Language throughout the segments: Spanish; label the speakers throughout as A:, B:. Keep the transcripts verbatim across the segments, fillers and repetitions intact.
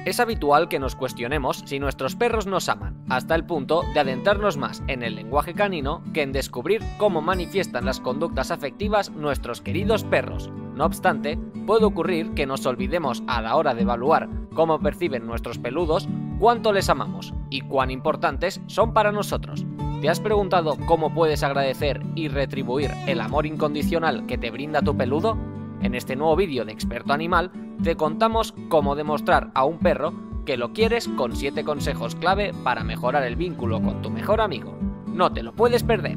A: Es habitual que nos cuestionemos si nuestros perros nos aman, hasta el punto de adentrarnos más en el lenguaje canino que en descubrir cómo manifiestan las conductas afectivas nuestros queridos perros. No obstante, puede ocurrir que nos olvidemos a la hora de evaluar cómo perciben nuestros peludos, cuánto les amamos y cuán importantes son para nosotros. ¿Te has preguntado cómo puedes agradecer y retribuir el amor incondicional que te brinda tu peludo? En este nuevo vídeo de Experto Animal te contamos cómo demostrar a un perro que lo quieres con siete consejos clave para mejorar el vínculo con tu mejor amigo. No te lo puedes perder.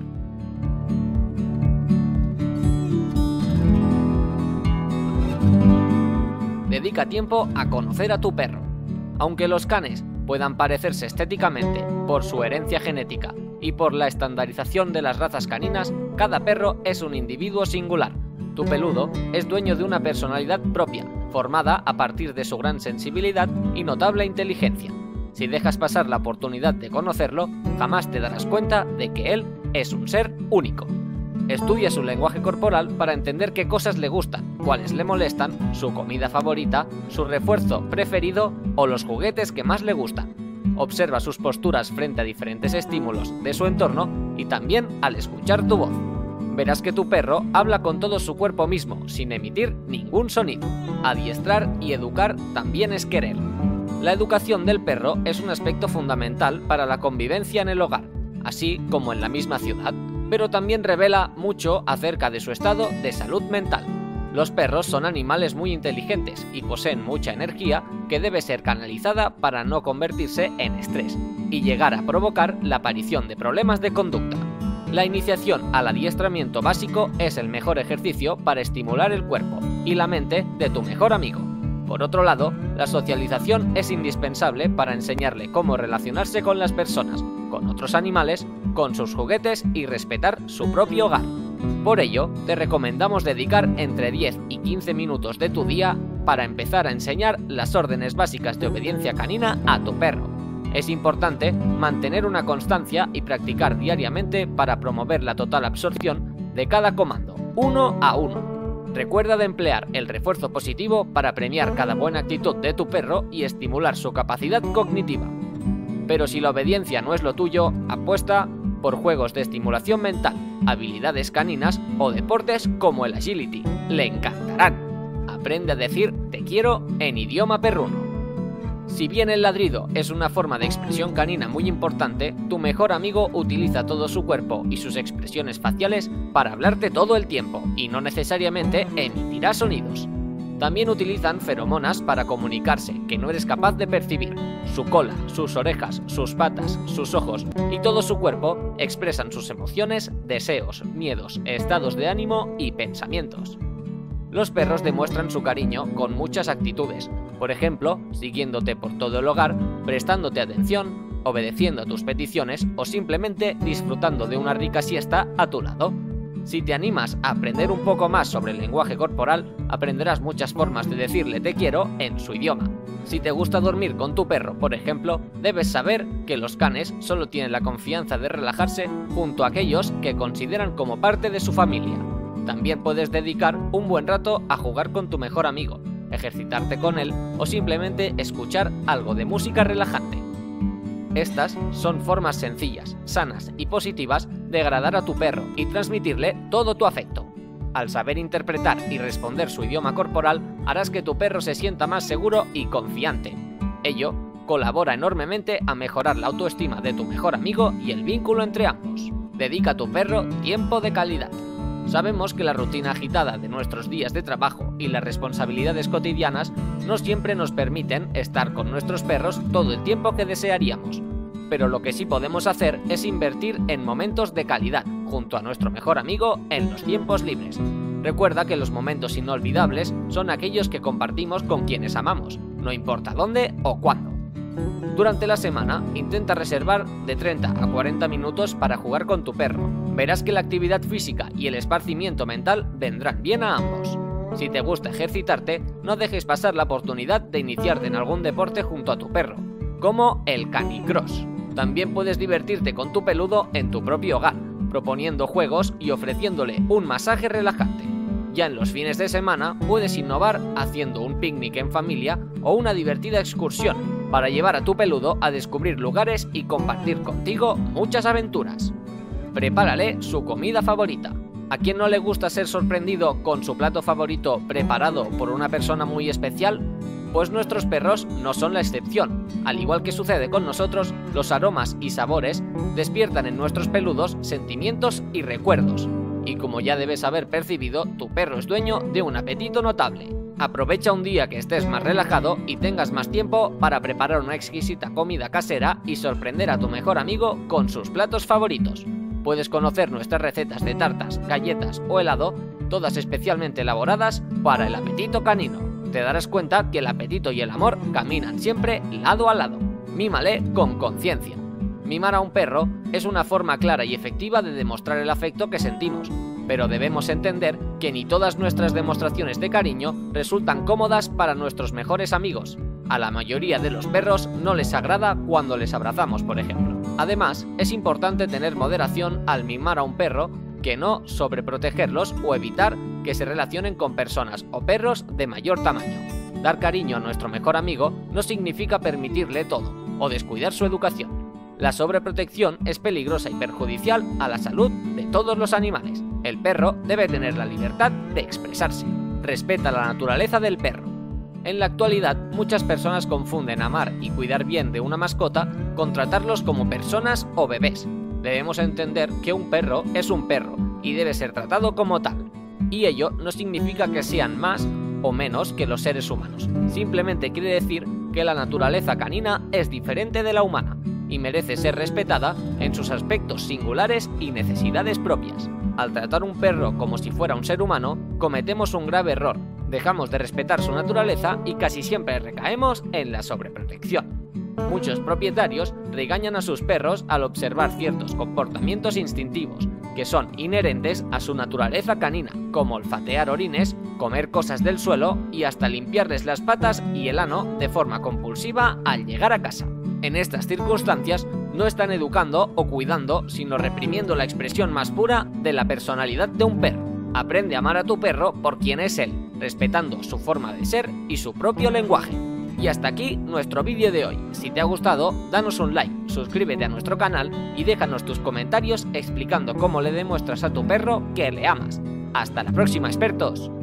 A: Dedica tiempo a conocer a tu perro. Aunque los canes puedan parecerse estéticamente por su herencia genética y por la estandarización de las razas caninas, cada perro es un individuo singular. Tu peludo es dueño de una personalidad propia, formada a partir de su gran sensibilidad y notable inteligencia. Si dejas pasar la oportunidad de conocerlo, jamás te darás cuenta de que él es un ser único. Estudia su lenguaje corporal para entender qué cosas le gustan, cuáles le molestan, su comida favorita, su refuerzo preferido o los juguetes que más le gustan. Observa sus posturas frente a diferentes estímulos de su entorno y también al escuchar tu voz. Verás que tu perro habla con todo su cuerpo mismo, sin emitir ningún sonido. Adiestrar y educar también es querer. La educación del perro es un aspecto fundamental para la convivencia en el hogar, así como en la misma ciudad, pero también revela mucho acerca de su estado de salud mental. Los perros son animales muy inteligentes y poseen mucha energía que debe ser canalizada para no convertirse en estrés y llegar a provocar la aparición de problemas de conducta. La iniciación al adiestramiento básico es el mejor ejercicio para estimular el cuerpo y la mente de tu mejor amigo. Por otro lado, la socialización es indispensable para enseñarle cómo relacionarse con las personas, con otros animales, con sus juguetes y respetar su propio hogar. Por ello, te recomendamos dedicar entre diez y quince minutos de tu día para empezar a enseñar las órdenes básicas de obediencia canina a tu perro. Es importante mantener una constancia y practicar diariamente para promover la total absorción de cada comando, uno a uno. Recuerda de emplear el refuerzo positivo para premiar cada buena actitud de tu perro y estimular su capacidad cognitiva. Pero si la obediencia no es lo tuyo, apuesta por juegos de estimulación mental, habilidades caninas o deportes como el agility. Le encantarán. Aprende a decir te quiero en idioma perruno. Si bien el ladrido es una forma de expresión canina muy importante, tu mejor amigo utiliza todo su cuerpo y sus expresiones faciales para hablarte todo el tiempo y no necesariamente emitirá sonidos. También utilizan feromonas para comunicarse que no eres capaz de percibir. Su cola, sus orejas, sus patas, sus ojos y todo su cuerpo expresan sus emociones, deseos, miedos, estados de ánimo y pensamientos. Los perros demuestran su cariño con muchas actitudes, por ejemplo, siguiéndote por todo el hogar, prestándote atención, obedeciendo a tus peticiones o simplemente disfrutando de una rica siesta a tu lado. Si te animas a aprender un poco más sobre el lenguaje corporal, aprenderás muchas formas de decirle te quiero en su idioma. Si te gusta dormir con tu perro, por ejemplo, debes saber que los canes solo tienen la confianza de relajarse junto a aquellos que consideran como parte de su familia. También puedes dedicar un buen rato a jugar con tu mejor amigo, ejercitarte con él o simplemente escuchar algo de música relajante. Estas son formas sencillas, sanas y positivas de agradar a tu perro y transmitirle todo tu afecto. Al saber interpretar y responder su idioma corporal, harás que tu perro se sienta más seguro y confiante. Ello colabora enormemente a mejorar la autoestima de tu mejor amigo y el vínculo entre ambos. Dedica a tu perro tiempo de calidad. Sabemos que la rutina agitada de nuestros días de trabajo y las responsabilidades cotidianas no siempre nos permiten estar con nuestros perros todo el tiempo que desearíamos. Pero lo que sí podemos hacer es invertir en momentos de calidad junto a nuestro mejor amigo en los tiempos libres. Recuerda que los momentos inolvidables son aquellos que compartimos con quienes amamos, no importa dónde o cuándo. Durante la semana, intenta reservar de treinta a cuarenta minutos para jugar con tu perro. Verás que la actividad física y el esparcimiento mental vendrán bien a ambos. Si te gusta ejercitarte, no dejes pasar la oportunidad de iniciarte en algún deporte junto a tu perro, como el canicross. También puedes divertirte con tu peludo en tu propio hogar, proponiendo juegos y ofreciéndole un masaje relajante. Ya en los fines de semana puedes innovar haciendo un picnic en familia o una divertida excursión para llevar a tu peludo a descubrir lugares y compartir contigo muchas aventuras. Prepárale su comida favorita. ¿A quién no le gusta ser sorprendido con su plato favorito preparado por una persona muy especial? Pues nuestros perros no son la excepción. Al igual que sucede con nosotros, los aromas y sabores despiertan en nuestros peludos sentimientos y recuerdos. Y como ya debes haber percibido, tu perro es dueño de un apetito notable. Aprovecha un día que estés más relajado y tengas más tiempo para preparar una exquisita comida casera y sorprender a tu mejor amigo con sus platos favoritos. Puedes conocer nuestras recetas de tartas, galletas o helado, todas especialmente elaboradas para el apetito canino. Te darás cuenta que el apetito y el amor caminan siempre lado a lado. Mímale con conciencia. Mimar a un perro es una forma clara y efectiva de demostrar el afecto que sentimos, pero debemos entender que ni todas nuestras demostraciones de cariño resultan cómodas para nuestros mejores amigos. A la mayoría de los perros no les agrada cuando les abrazamos, por ejemplo. Además, es importante tener moderación al mimar a un perro, que no sobreprotegerlos o evitar que se relacionen con personas o perros de mayor tamaño. Dar cariño a nuestro mejor amigo no significa permitirle todo o descuidar su educación. La sobreprotección es peligrosa y perjudicial a la salud de todos los animales. El perro debe tener la libertad de expresarse. Respeta la naturaleza del perro. En la actualidad, muchas personas confunden amar y cuidar bien de una mascota con tratarlos como personas o bebés. Debemos entender que un perro es un perro y debe ser tratado como tal. Y ello no significa que sean más o menos que los seres humanos. Simplemente quiere decir que la naturaleza canina es diferente de la humana y merece ser respetada en sus aspectos singulares y necesidades propias. Al tratar un perro como si fuera un ser humano, cometemos un grave error. Dejamos de respetar su naturaleza y casi siempre recaemos en la sobreprotección. Muchos propietarios regañan a sus perros al observar ciertos comportamientos instintivos que son inherentes a su naturaleza canina, como olfatear orines, comer cosas del suelo y hasta limpiarles las patas y el ano de forma compulsiva al llegar a casa. En estas circunstancias no están educando o cuidando, sino reprimiendo la expresión más pura de la personalidad de un perro. Aprende a amar a tu perro por quien es él, respetando su forma de ser y su propio lenguaje. Y hasta aquí nuestro vídeo de hoy. Si te ha gustado, danos un like, suscríbete a nuestro canal y déjanos tus comentarios explicando cómo le demuestras a tu perro que le amas. ¡Hasta la próxima, expertos!